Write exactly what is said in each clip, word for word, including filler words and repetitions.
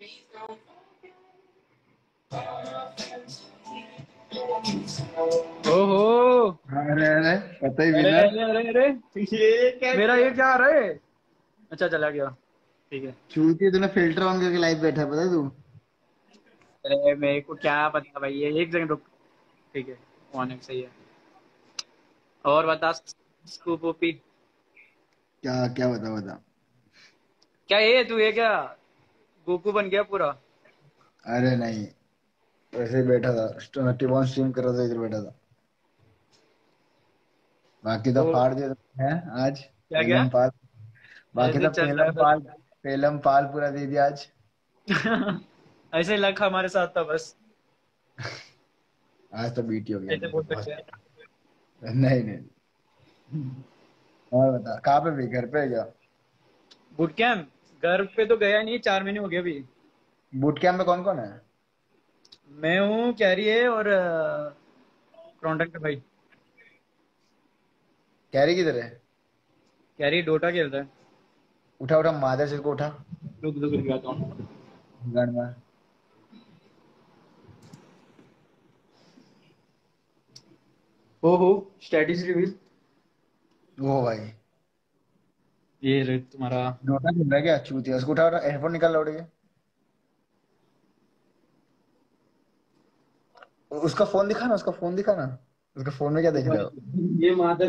ओहो, अरे अरे पता ही अरे विनर। अरे अरे अरे ये क्या, मेरा ये क्या आ रहा है? अच्छा चला गया, ठीक है। चूतिया तूने फिल्टर ऑन करके लाइव बैठा है, पता है तू? अरे मेरे को क्या पता भाई, ये एक सेकंड रुक। ठीक है, ऑन है, सही है। और बता, स्कूप ओपी। क्या क्या बता बता। क्या ये तू, ये क्या गोकू बन गया पूरा? अरे नहीं, वैसे ही बैठा था, टिमोन स्ट्रीम कर रहा था, इधर बैठा था। बाकी तो तो फाड़ दिया है आज। क्या क्या पेलम पाल। बाकी ऐसे तो चल रहा पेलम है पाल। पेलम पाल पूरा दे दिया आज। बस। ऐसे लक हमारे साथ था बस, आज तो बीटी हो गया ऐसे मेरा बोल बहुत। सकते हैं। नहीं नहीं। और बता, कहाँ पे भी, घर पे है क्या? बूट कैंप घर पे तो गया नहीं, चार महीने हो गए अभी। बूट कैंप में कौन कौन है? मैं हूँ, कैरी है, और क्रॉन्टन का भाई। कैरी किधर है? कैरी डोटा खेलता है। उठा उठा मादर से को उठा। रुक रुक रुक जाता हूँ। गन में। ओहो, स्टैटिस रिवील। वो भाई। ये रे तुम्हारा। डोटा खेल रहा है क्या चूतिया? उसको उठा उठा, एयरफोन निकाल लौट के। उसका फोन दिखा ना, उसका फोन दिखा ना। उसका फोन में क्या देख रहे हो? ये मादर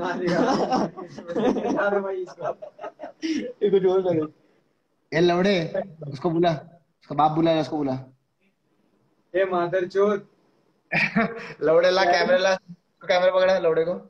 अरे भाई इसका, ये कुछ और लगे। ए लौड़े, उसको बुला। उसका बाप बुला रहा है, उसको बुला। ये मादर चोद। लौड़े ला कैमरा ला, कैमरा पकड़ा है लौड़े को।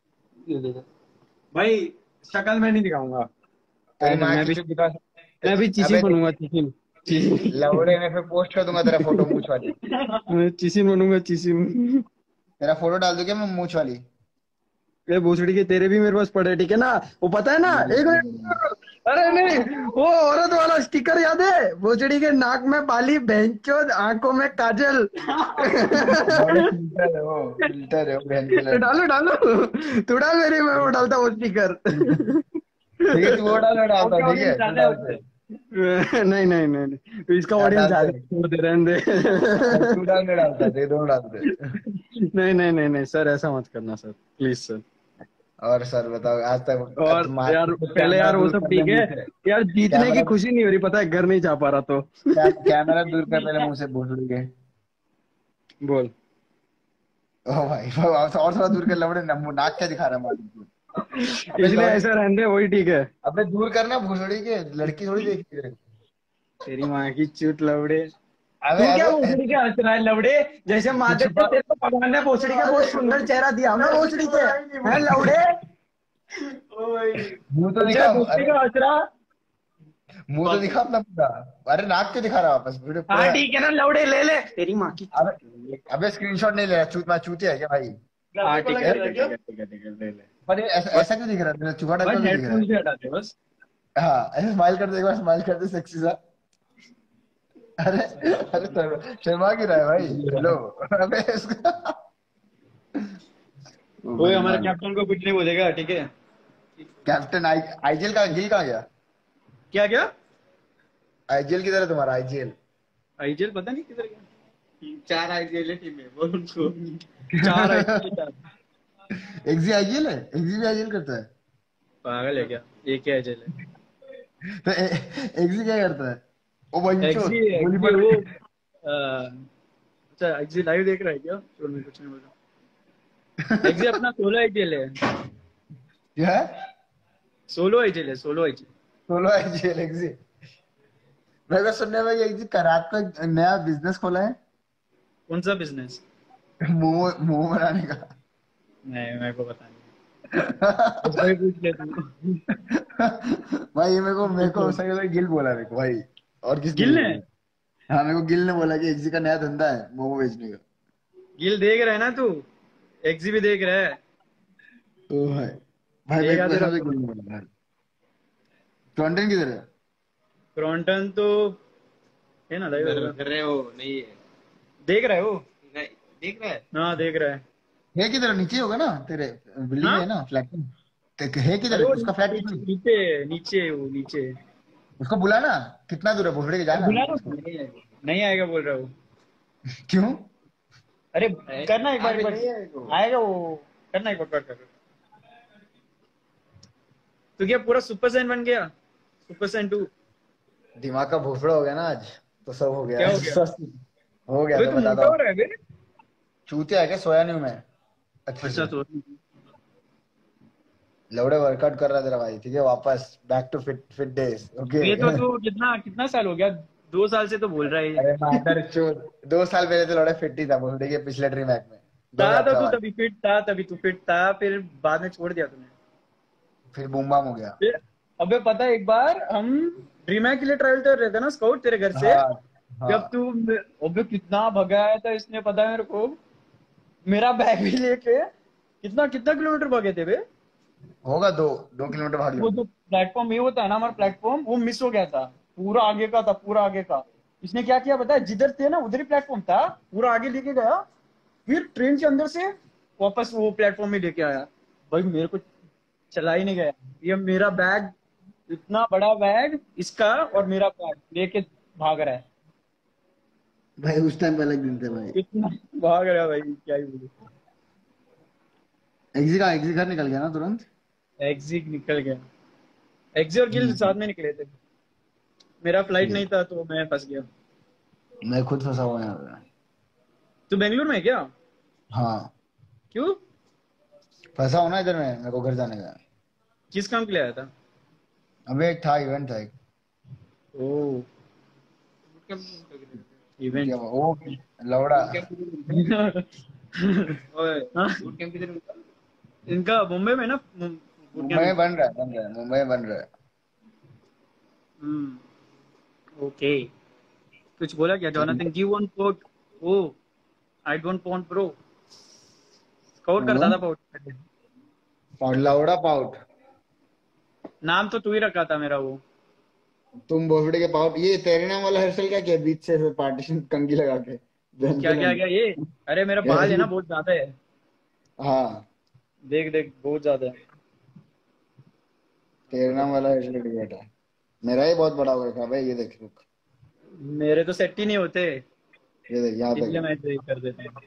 भाई शक्ल मैं नहीं दिखाऊंगा। तेरी ऐसे माँ मैं की भी, चुप दिखा। मैं भी चिसिन अबे बनूंगा, चिसिन चिसिन। लौड़े, मैं फिर पोस्ट कर दूंगा तेरा फोटो मूछ वाली। मैं चिसिन बनूंगा, चिसिन। तेरा फोटो डाल दूंगा मैं मूछ वाली। ये भोसड़ी के तेरे भी मेरे पास पड़े, ठीक है ना? वो पता है ना, एक मिनट। अरे नहीं, वो औरत वाला स्टिकर याद है? भोसड़ी के नाक में बाली, बहनचोद आंखों में काजल। लौड़े फिल्टर है वो, फिल्टर है वो, बहन के तो लड़की। डालो डालो, तू डाल, मेरे में वो डालता वो स्टिकर। ठीक है, तू वो डाल, मैं डालता हूँ, ओके, ठीक ऑडियंस है, तू ज्यादा है डाल उससे। दे। नहीं नहीं नहीं नहीं, तो इसका हाँ, ऑडियंस डाल दे। ज्यादा है, छोड़ दे, रहने दे। तू डाल, मैं डालता हूँ, ये दोनों डाल दे। नहीं नहीं नहीं नहीं सर, ऐसा मत करना सर, प्लीज सर। और सर बताओ, आज तक आज और यार मार्केट से पहले कैमरा यार वो दूर सब कर ले ठीक है। मुंह से। यार जीतने की कैमरा, खुशी नहीं हो रही, पता है, घर नहीं जा पा रहा तो। कै, कैमरा दूर कर पहले मुंह से, भोसड़ी के। बोल। ओ भाई, और थोड़ा दूर कर लवड़े, नाक क्या दिखा रहा है मालिक? अबे इसलिए लौड़े, ऐसा रहने दे, वही ठीक है। अबे दूर करना भोसड़ी के, लड़की थोड़ी देखी है। तेरी माँ की चूत लवड़े। अबे तू क्या अबे भोसड़ी के हंस रहा है लवड़े? जैसे तू मादर छुपा। ने तेरे को भगवान ने भोसड़ी का बहुत सुंदर चेहरा दिया, मैं भोसड़ी के है लवड़े। मुंह तो जय दिखा, भोसड़ी अरे का हंस रहा। मुंह तो दिखा अपना पूरा। अरे नाक क्यों दिखा रहा है वापस, वीडियो हाँ पूरा। ठीक है ना लवड़े, ले ले तेरी माँ की अबे चूत। अबे स्क्रीनशॉट नहीं ले रहा, चूत मैं चूतिया है क्या भाई? हाँ ठीक है ठीक है ठीक है ठीक है, ले ले। पर ये ऐसा ऐसा क्यों दिख रहा है तेरा, चूहा टाइप बस का क्यों दिख रहा हेडफोन है? से हटा दे बस। हाँ, ऐसे स्माइल कर दे एक बार, स्माइल कर दे सेक्सी सा। अरे अरे शर्मा शर्मा क्यों रहा है भाई? हेलो। अबे इसका ओ ओए भाई हमारे मान। कैप्टन को कुछ नहीं बोलेगा, ठीक है? कैप्टन आई आईजीएल का गिल कहाँ गया? क्या क्या? आईजीएल किधर है तुम्हारा, आईजीएल? आईजीएल पता नहीं किधर गया। चार आईजीएल टीम है, बोल उनको। चार आईजीएल, चार। एक्जी आईजीएल है, एक्जी भी आईजीएल करता है? पागल है क्या? एक ही आईजीएल है। तो एक्जी क्या करता है? ओ एक्जी, बंचो गोली एक्जी पड़ वो रही अ, अच्छा एक्जी लाइव देख रहा है क्या? छोड़, मैं कुछ नहीं बोला। एक्जी अपना सोलो आईजीएल है। क्या है? सोलो आईजीएल है, सोलो आईजीएल। सोलो आईजीएल एक्जी? मेरे को सुनने में कि एक्जी करात का एक नया बिजनेस खोला है। कौन सा बिजनेस? मोमो, मोमो बनाने का। नहीं मेरे को पता नहीं, उसको ही पूछ ले तू। भाई ये मेरे को मेरे को सही में गिल बोला मेरे को भाई। और किसने गिल नहीं ने? बोला? हाँ, मेरे को गिल ने बोला कि एक्जी का नया धंधा है मोमो बेचने का। गिल देख रहा है ना तू? एक्जी भी देख रहा है। ओ भाई। भाई मेरे देखा को तेरा कसम से गिल फोन। ने बोला यार। टॉन्टन किधर है? क्रॉन्टन तो है ना लाइव कर रहे हो नहीं है? देख रहा है वो। नहीं देख रहा है। हाँ देख रहा है। है किधर, नीचे होगा ना तेरे, बिल्डिंग हाँ में है ना फ्लैट में। ते- है अरे किधर वो उसका फ्लैट नीचे किधर? नीचे नीचे वो नीचे। उसको बुला ना, कितना दूर है भोसड़ी के, जाना बुला लो, उसको। नहीं आएगा, नहीं आएगा बोल रहा हूँ। क्यों? अरे करना एक बार, एक बार नहीं आएगा वो। आएगा वो, करना एक बार, कर कर। तो क्या पूरा सुपर सैन बन गया, सुपर सैन टू? दिमाग का भोसड़ा हो गया ना आज, तो सब हो गया क्या है। हो गया? सब हो गया अबे तो तू बताता मोटा हो हूँ। रहा है बे। चूतिया है क्या, सोया नहीं हूं मैं अच्छे अच्छा से। तो लौड़े वर्कआउट कर रहा है तेरा भाई, ठीक है, वापस back to fit fit days, okay. ये तो तू कितना कितना साल हो गया, दो साल से तो बोल रहा है। अरे मादर चोद, दो साल पहले तो लौड़े फिट ही था भोसड़ी के पिछले ड्रीम हैक में, दो था हजार तो तू चौवन तभी फिट था, तभी तू फिट था, फिर बाद में छोड़ दिया तूने। फिर बूम बाम हो गया। फिर अबे पता है एक बार हम ड्रीम हैक के लिए ट्रायल कर रहे थे ना, स्काउट तेरे घर से। हाँ जब हाँ। तू, अबे कितना भगाया था इसने पता है मेरे को, मेरा बैग भी लेके। कितना कितना किलोमीटर भागे थे बे। होगा दो दो किलोमीटर भाग वो लो। जो प्लेटफॉर्म ये होता है ना हमारा प्लेटफॉर्म, वो मिस हो गया था। पूरा आगे का था, पूरा आगे का। इसने क्या किया पता है, जिधर थे ना उधर ही प्लेटफॉर्म था, पूरा आगे लेके गया। फिर ट्रेन के अंदर से वापस वो प्लेटफॉर्म में लेके आया। भाई मेरे को चला ही नहीं गया। ये मेरा बैग, इतना बड़ा बैग इसका और मेरा बैग लेके भाग रहा है। भाई उस टाइम पे अलग दिन थे भाई। इतना भाग रहा है भाई, क्या ही बोलूं। एग्जी का एग्जी घर निकल गया ना तुरंत। एग्जिट निकल गया। एग्जिट और गिल साथ में निकले थे। मेरा फ्लाइट ये नहीं था तो मैं फंस गया। मैं खुद फंसा हुआ यहाँ पे। तू बेंगलुरु में है क्या? हाँ, क्यों? फंसा हूं ना इधर में, मेरे को घर जाने का। किस काम के लिए आया था? अबे एक था, इवेंट था एक। ओ, क्या इवेंट। हुआ? ओ लौड़ा। ओए, हाँ? बूट कैंप किधर होता है? इनका मुंबई में ना, बूट मुंबई में कैंप। बन रहा है, बन रहा है, मुंबई में बन रहा है। Hmm, okay. कुछ बोला क्या तो Jonathan, give one quote. Oh, I don't want bro. Scout कौन करता कौन? था पाउट। Pout, लौड़ा pout. नाम तो तू ही रखा था मेरा वो। तुम भोसड़ी के पाउट, ये तेरे नाम वाला हेयर स्टाइल क्या किया बीच से पार्टीशन कंघी लगा के, बहन के क्या क्या लोग। क्या ये? अरे मेरा बाल है ना बहुत ज्यादा है। हाँ, देख देख बहुत ज्यादा है। तेरे नाम वाला हेयर स्टाइल बेटा। मेरा ही बहुत बड़ा हो रखा है भाई, ये देख रुक। मेरे तो सेट ही नहीं होते, ये देख यहाँ तक इसलिए है। मैं ऐसे ही कर देता हूँ।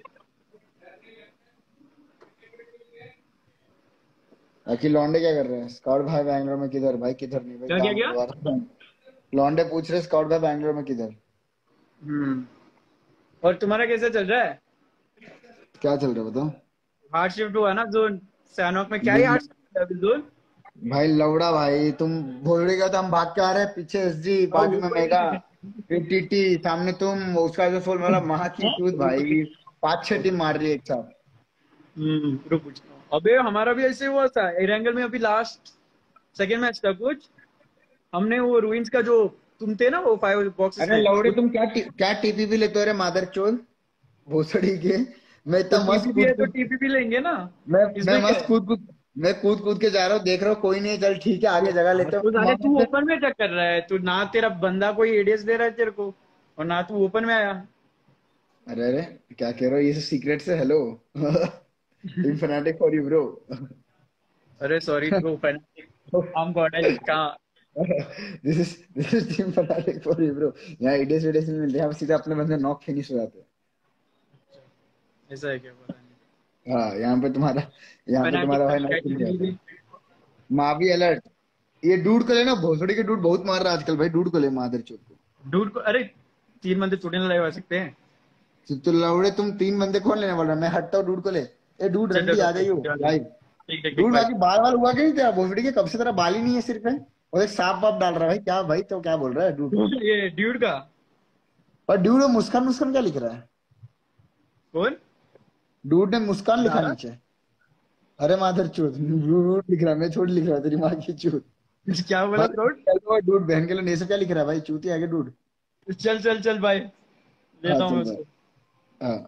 बाकी लौंडे क्या कर रहे हैं? स्काउट भाई बैंगलोर में किधर? भाई किधर नहीं भाई, क्या क्या काम क्या? करवा रहा हूँ। लौंडे पूछ रहे स्काउट भाई बैंगलोर में किधर। हम्म। और तुम्हारा कैसा चल रहा है? क्या चल रहा है बताओ। हार्ड शिफ्ट हुआ ना जोन, सैनॉक में क्या ही हार्ड शिफ्ट है अभी जोन। भाई लौड़ा भाई, तुम भोसड़ी का तो हम भाग के आ रहे हैं, पीछे एसजी, और बाजू में ऊपर मेगा, से फिर टीटी, सामने तुम, उसका जो सोल मतलब महा की चूत भाई, पांच छह टीम मार रही है एक साथ। हम्म, रुक पूछ। अबे हमारा भी ऐसे हुआ था एरेंगल में, अभी लास्ट सेकंड मैच था कुछ। हमने वो रूइंस का जो, तुम थे ना वो फाइव बॉक्सेस अरे में लौड़े उस- तुम क्या टी, क्या टीपीपी लेते हो रे मादर चोद, भोसड़ी के। मैं तो इतना मस्त टीपीपी कूद है तो कूद टीपीपी लेंगे ना। मैं मैं इसमें क्या मस्त है? कूद कूद मैं कूद कूद के जा रहा हूँ, देख रहा हूँ कोई नहीं है, चल ठीक है आगे जगह हाँ, लेते तो हो साले तू मादर। ओपन में क्या कर रहा है, तू ना तेरा बंदा कोई एडीएस दे रहा है तेरे को, और ना तू ओपन में आया। अरे अरे, क्या कह रहे हो, ये सब सीक्रेट से, hello. Team Fnatic for you bro. अरे सॉरी ब्रो, फैनाटिक। हम गॉड है कहाँ? This is this is team Fnatic for you bro. यहाँ आइडियाज वीडियोस नहीं मिलते, यहाँ पे सीधे अपने बंदे नॉक फिनिश हो जाते हैं। ऐसा है क्या, पता नहीं। हाँ, यहाँ पे तुम्हारा यहाँ पे फैनाटिक तुम्हारा भाई नॉक फिनिश हो जाता फैनाटिक। है। मावी अलर्ट। ये डूड को लेना, भोसड़ी के डूड बहुत मार रहा है आजकल भाई, डूड को ले मादर चोद को। डूड को, अरे तीन बंदे थोड़ी ना लगा सकते हैं। तो, तो लौड़े तुम तीन बंदे कौन लेने वाला? मैं हटता हूँ, डूड को ले। ए डूड चल रंडी चल आ ओके, जाइयो चल भाई। ठीक ठीक ठीक डूड भाई। बाकी बाल वाल हुआ कि नहीं तेरा भोसड़ी के, कब से तेरा बाल ही नहीं है सिर पे, और एक सांप वाप डाल रहा है भाई, क्या भाई, तो क्या बोल रहा है डूड? ये ड्यूड का और डूड में मुस्कान मुस्कान क्या लिख रहा है? कौन डूड ने मुस्कान लिखा तारा? नीचे। अरे माधर चूत, डूड लिख रहा है, मैं छोड़ लिख रहा है, तेरी माँ की चूत। क्या बोला भाई स्काउट? चलो डूड बहन के लिए, नहीं सब क्या लिख रहा है भाई, चूती आगे डूड। चल चल चल भाई, हाँ लेता हूँ चल मैं भाई। उसको। हाँ।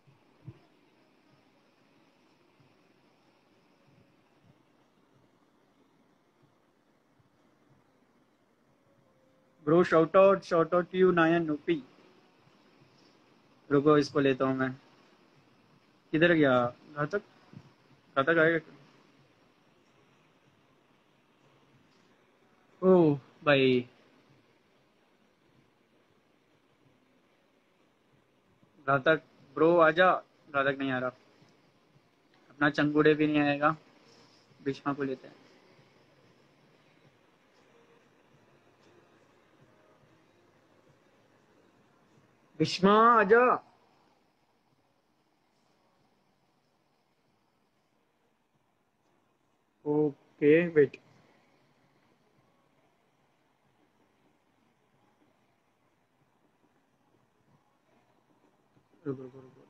Bro shout out, shout out to you नायन नोपी। रुको इसको लेता हूँ मैं। किधर गया? घर तक, घर तक आएगा? ओह भाई, रातक ब्रो आजा। रातक नहीं आ रहा। अपना चंगुड़े भी नहीं आएगा। भीष्मा को लेते हैं। भीष्मा आजा। Okay wait. रुको रुको रुको।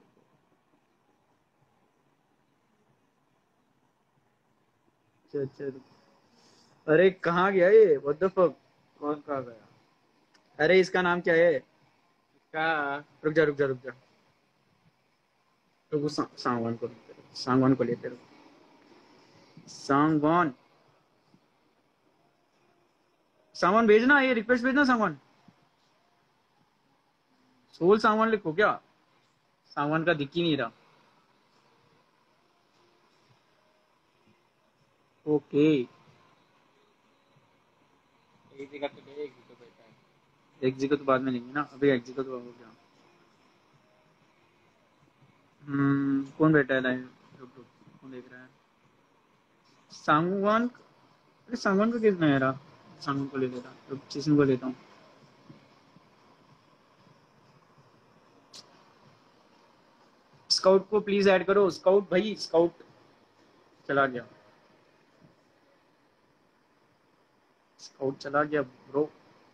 अच्छा अच्छा रुको। अरे कहाँ गया ये? What the fuck? कौन कहाँ गया? अरे इसका नाम क्या है? का रुक जा रुक जा रुक जा। रुको सा, सांगवान को लेते रुको, सांगवान को लेते रुको। सांगवान। सांगवान भेजना, ये रिक्वेस्ट भेजना सांगवान। सोल सांगवान लिखो क्या? सांगवान का दिख ही नहीं रहा। ओके। एक जगह तो ले, एक तो बैठा है। एग्जी को तो बाद में लेंगे ना, अभी एग्जी को तो हो गया। हम्म कौन बैठा है लाइन? रुक रुक। कौन देख रहा है? सांगवान। अरे सांगवान का कितना है रहा? सांगवान को ले लेता। रुक चीसन को लेता हूँ। स्काउट को प्लीज ऐड करो। स्काउट भाई, स्काउट चला गया। स्काउट चला गया ब्रो।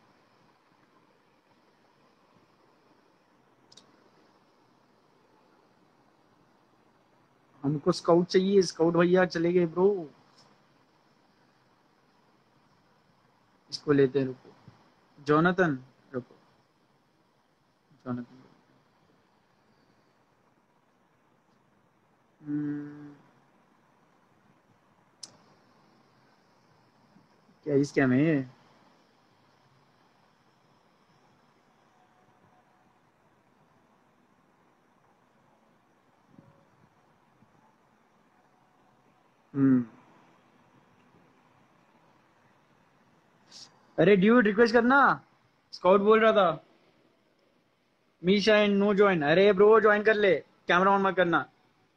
हमको स्काउट चाहिए। स्काउट भैया चले गए ब्रो। इसको लेते हैं रुको। जोनाथन। रुको। जोनाथन। हम्म, क्या इस क्या में है? हम्म। अरे ड्यूड रिक्वेस्ट करना। स्काउट बोल रहा था। Misha and no join. अरे ब्रो ज्वाइन कर ले। कैमरा ऑन मत करना।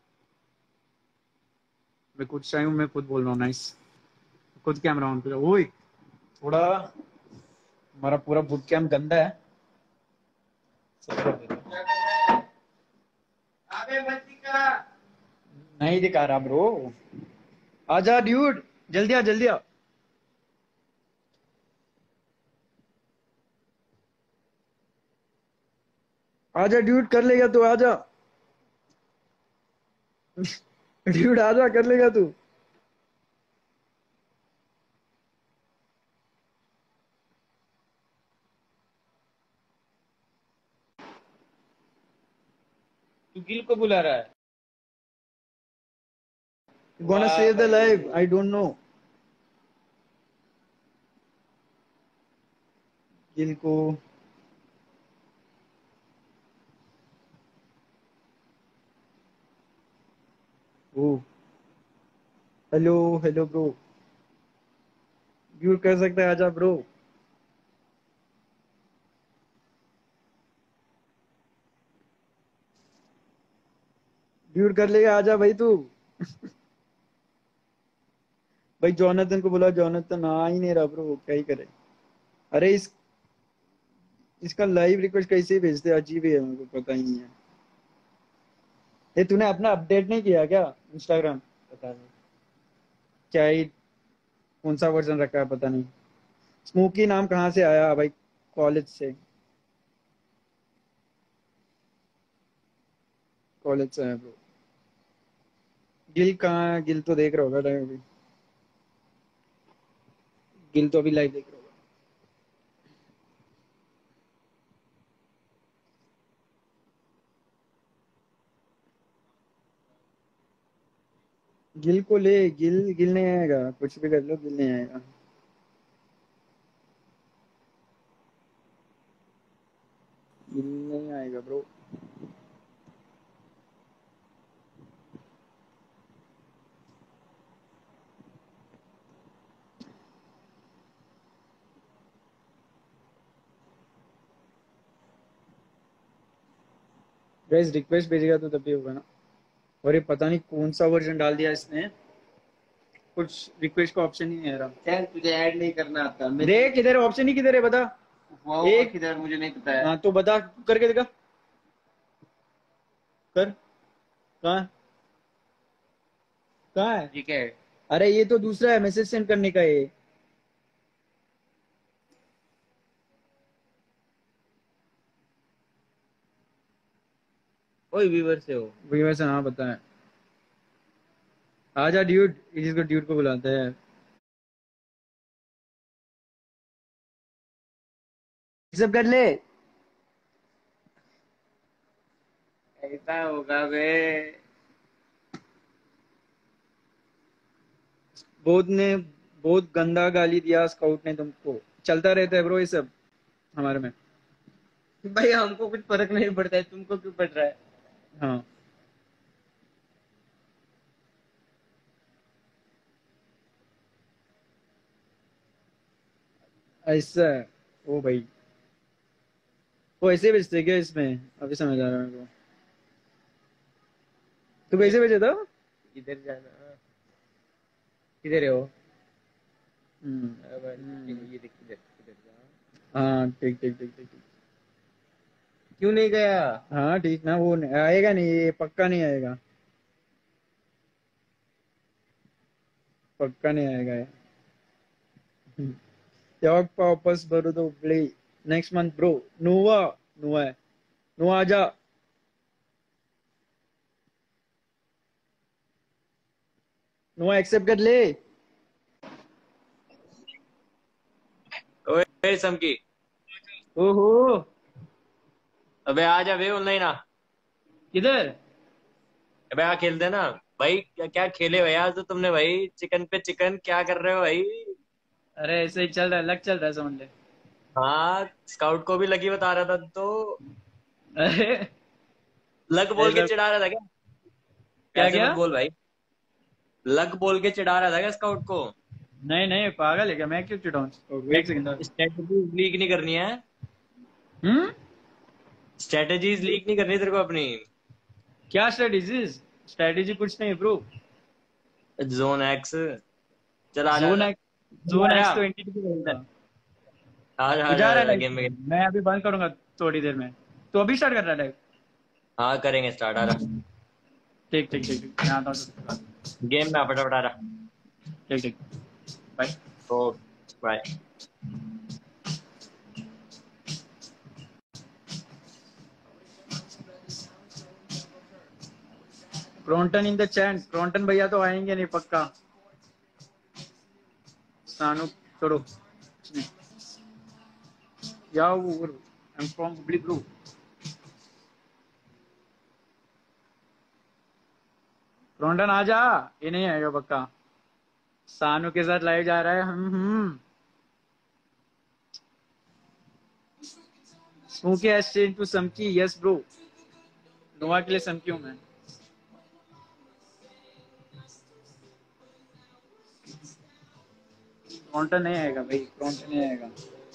मैं कुछ टाइम में खुद बोल रहा हूँ। नाइस। खुद कैमरा ऑन कर। ओए थोड़ा हमारा पूरा बुट कैम्प गंदा है। सही कर देता हूँ। अबे बच्ची का नहीं दिखा रहा ब्रो। आजा ड्यूड। जल्दी आ जल्दी आ। आजा ड्यूड कर लेगा तू। आजा ड्यूड आजा कर लेगा तू। तू गिल को बुला रहा है। गोना वाह सेव द भाई। Life. I don't know. Gill को। Oh hello hello bro. Dude कर सकता है। आजा ब्रो। ड्यूड कर लेगा। आजा भाई तू। भाई जॉनथन को बुला। जॉनथन आ ही नहीं रहा ब्रो। क्या ही करे? अरे इस इसका लाइव रिक्वेस्ट कैसे भेजते हैं? अजीब ही है। मेरे को पता ही नहीं है। ये तूने अपना अपडेट नहीं किया क्या इंस्टाग्राम? पता नहीं। क्या ही कौन सा वर्जन रखा है पता नहीं। स्मोकी नाम कहाँ से आया भाई? कॉलेज से। कॉलेज से है ब्रो। गिल कहाँ है? गिल तो देख रहा होगा लाइव अभी। गिल तो अभी लाइव देख रहा होगा। गिल को ले। गिल गिल नहीं आएगा। कुछ भी कर लो गिल नहीं आएगा। गिल नहीं आएगा ब्रो। गाइस रिक्वेस्ट भेजेगा तो तभी होगा ना। और ये पता नहीं कौन सा वर्जन डाल दिया इसने, कुछ रिक्वेस्ट का ऑप्शन ही नहीं आ रहा। चल तुझे ऐड नहीं करना आता मेरे देख किधर है, ऑप्शन ही किधर है बता। हुआ एक किधर मुझे नहीं पता है। हाँ तो बता, करके दिखा, कर। कहाँ कहाँ है? ठीक है अरे ये तो दूसरा है, मैसेज सेंड करने का ये। कोई व्यूवर से हो। वही वैसे हाँ पता है। आजा ड्यूड, जिसको ड्यूड को बुलाते हैं। सब कर ले। ऐसा होगा बे। बहुत ने बहुत गंदा गाली दिया स्काउट ने तुमको। चलता रहता है ब्रो ये सब हमारे में। भाई हमको कुछ फर्क नहीं पड़ता है, तुमको क्यों पड़ रहा है। हाँ ऐसा है। ओ भाई वो ऐसे भेजते क्या इसमें? अभी समझ आ रहा है मेरे को। तू कैसे भेजा था? इधर जाना, किधर है वो। हम्म, हम्म, ये देख इधर इधर जा। हाँ ठीक ठीक ठीक ठीक ठीक। क्यों नहीं गया। हाँ ठीक ना, वो नहीं- आएगा नहीं, ये पक्का नहीं आएगा, पक्का नहीं आएगा ये। याक वापस ಬರೋದು Hubli next month bro. Nova Nova है, नोवा आजा। नोवा एक्सेप्ट कर ले। ओए समकी, ओहो अबे आ जा बे ऑनलाइन आ। किधर? अबे आ खेलते हैं ना भाई। क्या क्या खेले भाई आज तो तुमने भाई, चिकन पे चिकन क्या कर रहे हो भाई। अरे ऐसे ही चल रहा है, लग चल रहा है, समझ ले। हाँ स्काउट को भी लकी बता रहा था तो। अरे लक बोल के ऐसा चिढ़ा रहा था क्या। क्या ऐसे क्या? मत बोल भाई। लक बोल के चिढ़ा रहा था क्या स्काउट को। नहीं नहीं पागल है क्या, मैं क्यों चिढ़ाऊं? एक सेकंड। स्ट्रेटेजीज लीक नहीं करनी है। हम्म, स्ट्रेटेजीज लीक नहीं करनी तेरे को अपनी। क्या स्ट्रेटेजीज? स्ट्रेटेजी कुछ नहीं ब्रो। Zone x. चल आ जा जोन एक्स, जोन आ एक्स जा तो एंटिटी को बोलता है। आ जा तू आ जा रहा है जा लाइव गेम में। में? मैं अभी बंद करूंगा थोड़ी देर में। तो अभी स्टार्ट कर रहा है लाइव? हाँ करेंगे स्टार्ट, आ रहा। ठीक ठीक ठीक ठीक, मैं आता हूँ। गेम में आ, फटाफट आ रहा। ठीक ठीक, बाय। तो bye. Cronton in the chat. Cronton भैया तो आएंगे नहीं पक्का। सानू छोड़ो। या वो I am from Hubli bro. Cronton आ जा। ये नहीं आएगा पक्का। सानू के साथ लाइव जा रहा है। हम हम Smoky has change to Samki. Yes bro, Nova के लिए समकी हूं मैं। क्रॉन्टन नहीं आएगा भाई, क्रॉन्टन नहीं आएगा।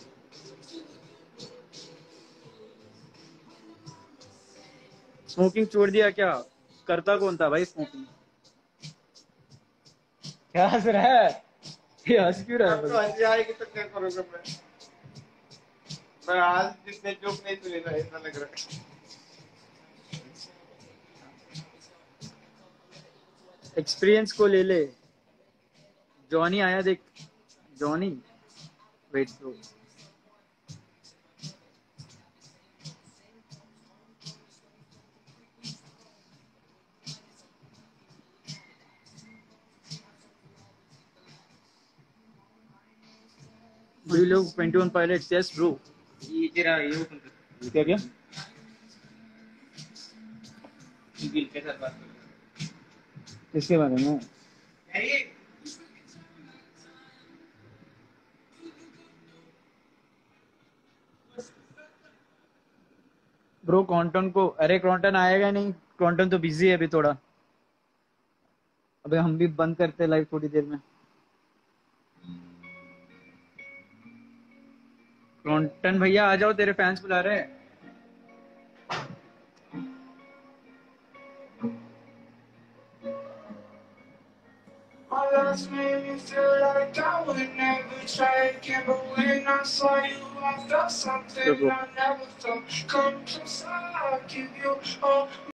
स्मोकिंग छोड़ दिया क्या? करता कौन था भाई स्मोकिंग? क्या हंस रहा है? ये हंस क्यों रहा है भाई? हंसी आएगी तो क्या करूंगा मैं। मैं आज जितने जोक नहीं सुने ना, ऐसा लग रहा है। एक्सपीरियंस को ले ले। जॉनी आया देख। Johnny wait bro. Do you love twenty one pilots? Yes bro. ये तेरा ये ओपन कर। क्या क्या? गिल के साथ बात कर। किसके बारे में? अरे ब्रो क्रॉन्टन को, अरे क्रॉन्टन आएगा नहीं। क्रॉन्टन तो बिजी है अभी थोड़ा। अबे हम भी बंद करते लाइव थोड़ी देर में। क्रॉन्टन भैया आ जाओ, तेरे फैंस बुला रहे हैं। My last made me feel like I would never try again, but when I saw you, I felt something I never felt. Come closer, I'll give you all